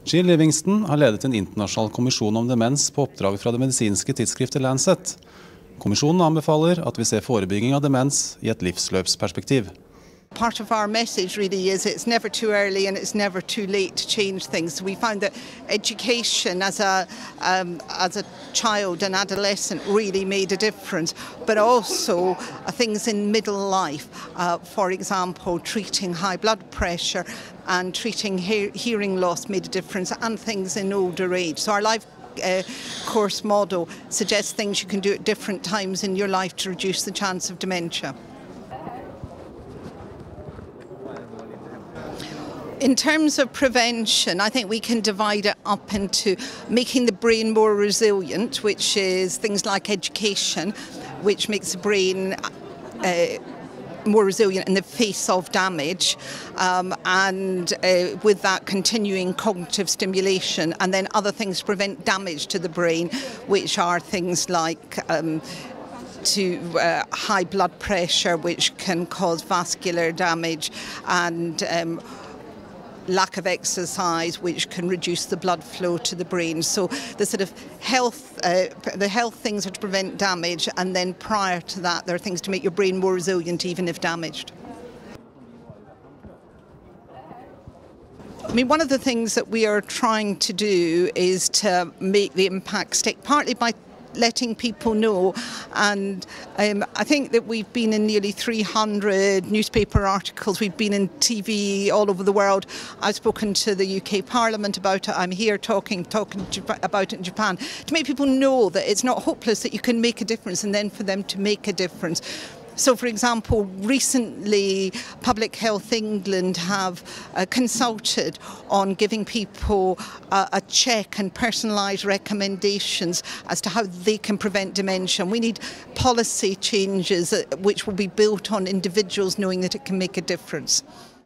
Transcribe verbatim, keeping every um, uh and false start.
Jill Livingston har ledet en internasjonal kommisjon om demens på oppdrag fra det medisinske tidsskriftet Lancet. Kommisjonen anbefaler at vi ser forebygging av demens i et livsløpsperspektiv. Part of our message really is it's never too early and it's never too late to change things. We found that education as a um, as a child and adolescent really made a difference, but also uh, things in middle life. Uh, for example, treating high blood pressure and treating he hearing loss made a difference, and things in older age. So our life Uh, course model suggests things you can do at different times in your life to reduce the chance of dementia. In terms of prevention, I think we can divide it up into making the brain more resilient, which is things like education, which makes the brain uh, more resilient in the face of damage, um, and uh, with that continuing cognitive stimulation, and then other things to prevent damage to the brain, which are things like um, to uh, high blood pressure, which can cause vascular damage, and um, lack of exercise, which can reduce the blood flow to the brain. So the sort of health, uh, the health things are to prevent damage, and then prior to that, there are things to make your brain more resilient, even if damaged. I mean, one of the things that we are trying to do is to make the impact stick, partly by letting people know, and um, I think that we've been in nearly three hundred newspaper articles, we've been in T V all over the world. I've spoken to the U K Parliament about it, I'm here talking, talking about it in Japan, to make people know that it's not hopeless, that you can make a difference, and then for them to make a difference. So, for example, recently Public Health England have uh, consulted on giving people uh, a check and personalised recommendations as to how they can prevent dementia. We need policy changes uh, which will be built on individuals knowing that it can make a difference.